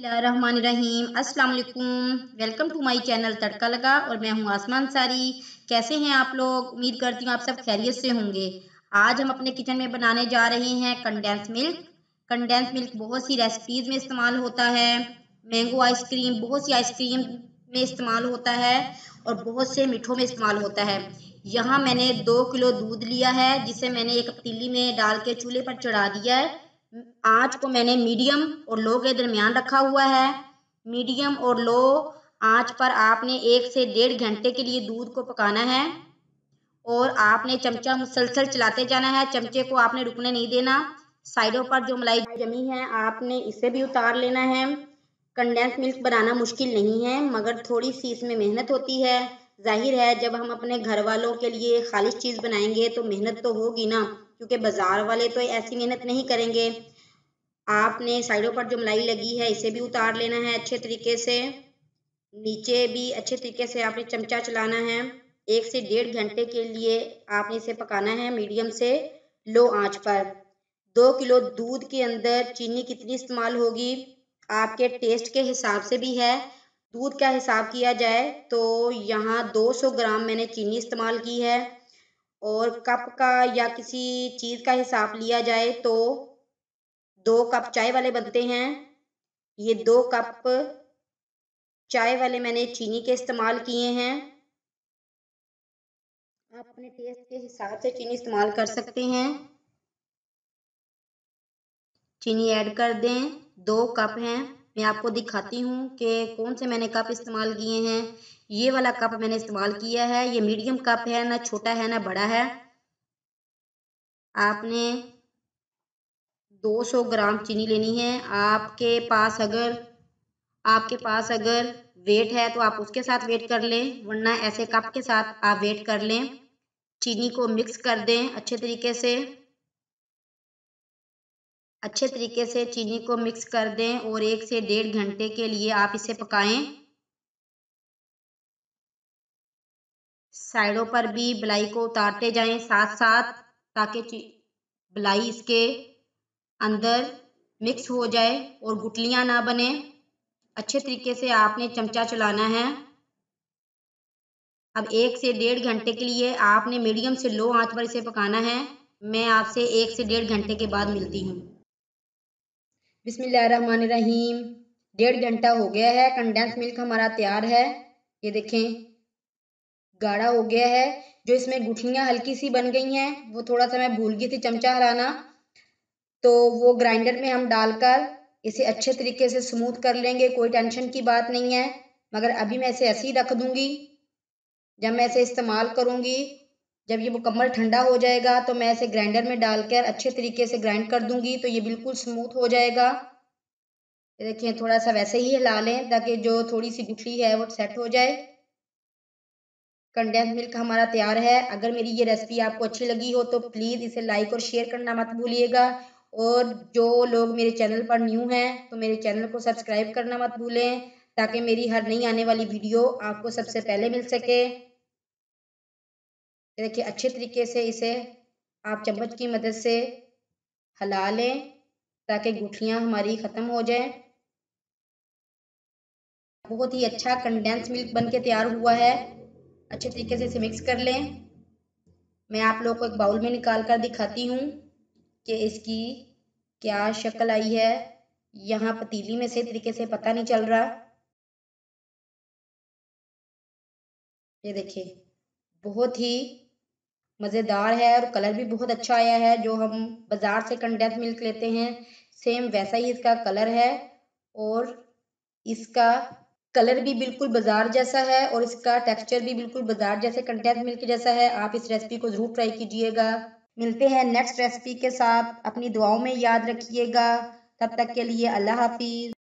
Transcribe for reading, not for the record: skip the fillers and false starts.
बिस्मिल्लाहिर्रहमानिर्रहीम। अस्सलाम वालेकुम। वेलकम टू माय चैनल तड़का लगा और मैं हूं आसमा अंसारी। कैसे हैं आप लोग? उम्मीद करती हूँ आप सब खैरियत से होंगे। आज हम अपने किचन में बनाने जा रहे हैं कंडेंस मिल्क। कंडेंस मिल्क बहुत सी रेसिपीज़ में इस्तेमाल होता है। मैंगो आइसक्रीम, बहुत सी आइसक्रीम में इस्तेमाल होता है और बहुत से मीठों में इस्तेमाल होता है। यहाँ मैंने 2 किलो दूध लिया है जिसे मैंने एक पतीली में डाल के चूल्हे पर चढ़ा दिया है। आँच को मैंने मीडियम और लो के दरमियान रखा हुआ है। मीडियम और लो आँच पर आपने 1 से 1.5 घंटे के लिए दूध को पकाना है और आपने चमचा मुसलसल चलाते जाना है। चमचे को आपने रुकने नहीं देना। साइडों पर जो मलाई जमी है आपने इसे भी उतार लेना है। कंडेंस मिल्क बनाना मुश्किल नहीं है मगर थोड़ी सी इसमें मेहनत होती है। जाहिर है जब हम अपने घर वालों के लिए खालिश चीज़ बनाएंगे तो मेहनत तो होगी ना, क्योंकि बाजार वाले तो ऐसी मेहनत नहीं करेंगे। आपने साइडों पर जो मलाई लगी है इसे भी उतार लेना है अच्छे तरीके से। नीचे भी अच्छे तरीके से आपने चमचा चलाना है। 1 से 1.5 घंटे के लिए आपने इसे पकाना है मीडियम से लो आंच पर। 2 किलो दूध के अंदर चीनी कितनी इस्तेमाल होगी आपके टेस्ट के हिसाब से भी है। दूध का हिसाब किया जाए तो यहाँ 200 ग्राम मैंने चीनी इस्तेमाल की है और कप का या किसी चीज़ का हिसाब लिया जाए तो 2 कप चाय वाले बनते हैं। ये 2 कप चाय वाले मैंने चीनी के इस्तेमाल किए हैं। आप अपने टेस्ट के हिसाब से चीनी इस्तेमाल कर सकते हैं। चीनी ऐड कर दें। 2 कप हैं। मैं आपको दिखाती हूँ कि कौन से मैंने कप इस्तेमाल किए हैं। ये वाला कप मैंने इस्तेमाल किया है। ये मीडियम कप है, ना छोटा है ना बड़ा है। आपने 200 ग्राम चीनी लेनी है। आपके पास अगर वेट है तो आप उसके साथ वेट कर लें, वरना ऐसे कप के साथ आप वेट कर लें। चीनी को मिक्स कर दें अच्छे तरीके से चीनी को मिक्स कर दें और 1 से 1.5 घंटे के लिए आप इसे पकाएं। साइडों पर भी बलाई को उतारते जाएं साथ साथ, ताकि बलाई इसके अंदर मिक्स हो जाए और गुठलियां ना बने। अच्छे तरीके से आपने चमचा चलाना है। अब 1 से 1.5 घंटे के लिए आपने मीडियम से लो आंच पर इसे पकाना है। मैं आपसे 1 से 1.5 घंटे के बाद मिलती हूँ। बिस्मिल्लाहिर्रहमानिर्रहीम। 1.5 घंटा हो गया है। कंडेंस मिल्क हमारा तैयार है। ये देखें गाढ़ा हो गया है। जो इसमें गुठलियाँ हल्की सी बन गई हैं वो थोड़ा सा मैं भूल गई थी चमचा हिलाना, तो वो ग्राइंडर में हम डालकर इसे अच्छे तरीके से स्मूथ कर लेंगे। कोई टेंशन की बात नहीं है, मगर अभी मैं इसे ऐसे ही रख दूंगी। जब मैं इसे इस्तेमाल करूंगी, जब ये मुकम्मल ठंडा हो जाएगा तो मैं इसे ग्राइंडर में डालकर अच्छे तरीके से ग्राइंड कर दूंगी तो ये बिल्कुल स्मूथ हो जाएगा। देखिए थोड़ा सा वैसे ही हिला लें ताकि जो थोड़ी सी गुठली है वो सेट हो जाए। कंडेंस मिल्क हमारा तैयार है। अगर मेरी ये रेसिपी आपको अच्छी लगी हो तो प्लीज़ इसे लाइक और शेयर करना मत भूलिएगा। और जो लोग मेरे चैनल पर न्यू हैं तो मेरे चैनल को सब्सक्राइब करना मत भूलें, ताकि मेरी हर नई आने वाली वीडियो आपको सबसे पहले मिल सके। देखिए अच्छे तरीके से इसे आप चम्मच की मदद से हिला लें ताकि गुठलियाँ हमारी ख़त्म हो जाएं। बहुत ही अच्छा कंडेंस मिल्क बन के तैयार हुआ है। अच्छे तरीके से इसे मिक्स कर लें। मैं आप लोगों को एक बाउल में निकाल कर दिखाती हूँ कि इसकी क्या शक्ल आई है। यहाँ पतीली में सही तरीके से पता नहीं चल रहा। ये देखिए बहुत ही मज़ेदार है और कलर भी बहुत अच्छा आया है। जो हम बाज़ार से कंडेंस मिल्क लेते हैं सेम वैसा ही इसका कलर है और इसका कलर भी बिल्कुल बाजार जैसा है और इसका टेक्सचर भी बिल्कुल बाजार जैसे कंडेंस मिल्क जैसा है। आप इस रेसिपी को ज़रूर ट्राई कीजिएगा। मिलते हैं नेक्स्ट रेसिपी के साथ। अपनी दुआओं में याद रखिएगा। तब तक के लिए अल्लाह हाफिज़।